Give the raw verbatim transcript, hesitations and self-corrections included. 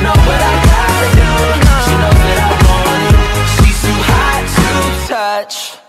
know what I gotta do. She knows that I want it. She's too hot to touch.